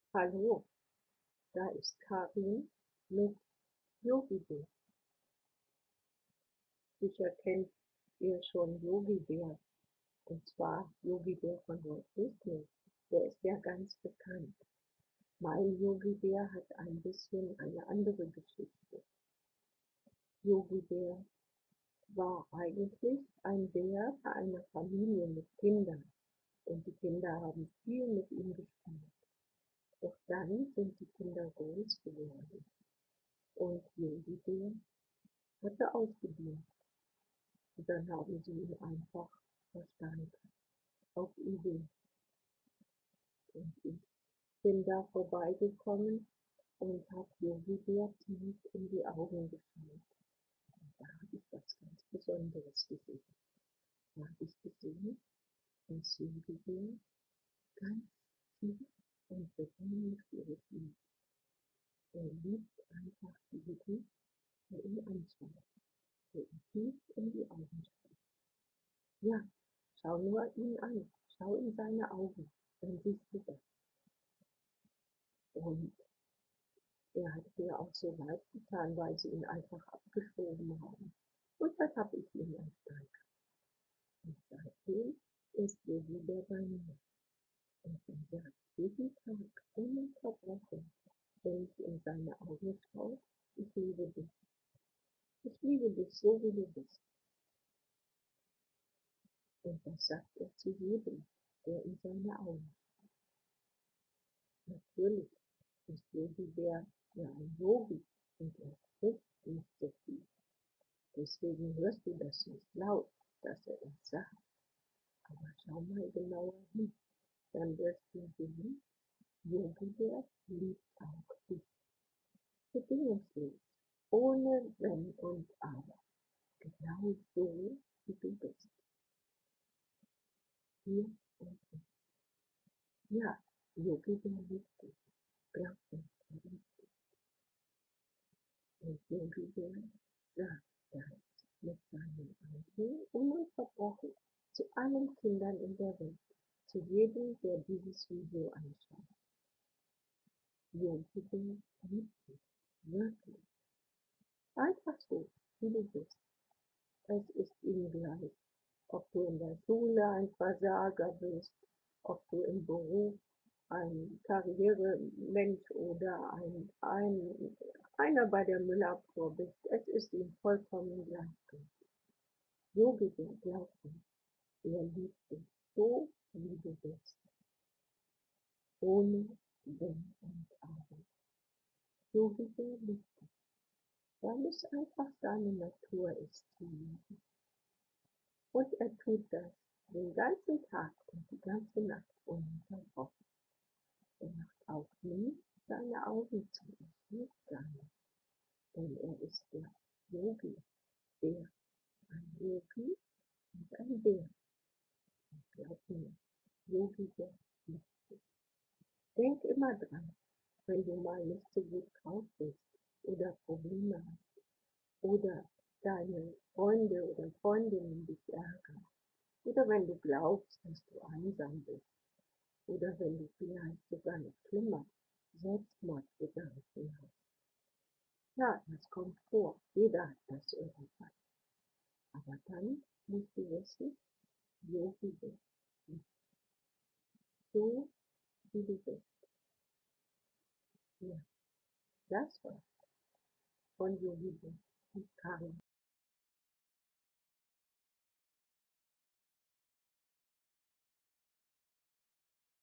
Hallo, da ist Karin mit Yogi Bär. Sicher kennt ihr schon Yogi Bär, und zwar Yogi Bär von Walt Disney. Der ist ja ganz bekannt. Mein Yogi Bär hat ein bisschen eine andere Geschichte. Yogi Bär war eigentlich ein Bär bei einer Familie mit Kindern, und die Kinder haben viel mit ihm gespielt. Doch dann sind die Kinder groß geworden, und Yogi Bär hatte ausgedient. Und dann haben sie ihn einfach versteigert auf eBay. Und ich bin da vorbeigekommen und habe Yogi Bär tief in die Augen geschaut. Und da habe ich was ganz Besonderes gesehen. Da habe ich gesehen, dass Yogi Bär ganz tief und bedingungslos liebt. Er liebt einfach jeden, der ihn anschaut, der ihn tief in die Augen schaut. Ja, schau nur ihn an, schau in seine Augen, dann siehst du das. Und er hat mir auch so leid getan, weil sie ihn einfach abgeschoben haben. Und dann habe ich ihn ersteigert. Und seitdem ist er wieder bei mir. Und er sagt jeden Tag ununterbrochen, wenn ich in seine Augen schaue, ich liebe dich. Ich liebe dich so, wie du bist. Und das sagt er zu jedem, der in seine Augen schaut. Natürlich ist Yogi Bär ja ein Yogi, und er spricht nicht so viel. Deswegen hörst du das nicht laut, dass er das sagt. Aber schau mal genauer hin, dann wirst du sehen, Yogi Bär liebt auch dich. Bedingungslos, ohne Wenn und Aber. Genau so, wie du bist. Hier und jetzt. Ja, Yogi Bär liebt dich. Glaub mir, er liebt dich. Und Yogi Bär sagt das mit seinen Augen ununterbrochen zu allen Kindern in der Welt, zu jedem, der dieses Video anschaut. Yogi Bär liebt dich, wirklich. Einfach so, wie du bist. Es ist ihm gleich, ob du in der Schule ein Versager bist, ob du im Beruf ein Karrieremensch oder einer bei der Müllabfuhr bist. Es ist ihm vollkommen gleichgültig. Yogi Bär, glaub mir, er liebt dich so, wie du bist, ohne Wenn und Aber. Yogi Bär liebt dich, weil es einfach seine Natur ist zu lieben. Und er tut das den ganzen Tag und die ganze Nacht ununterbrochen. Er macht auch nie seine Augen zu, nicht gar nicht, denn er ist der Yogi Bär, ein Yogi und ein Bär. Und glaub mir, Yogi Bär liebt dich. Denk immer dran, wenn du mal nicht so gut drauf bist oder Probleme hast oder deine Freunde oder Freundinnen dich ärgern oder wenn du glaubst, dass du einsam bist oder wenn du vielleicht sogar noch schlimmer Selbstmordgedanken hast. Ja, das kommt vor, jeder hat das irgendwann. Aber dann musst du wissen, Yogi Bär ist so, wie du bist. Ja, das war's von Yogi Bär und Karin.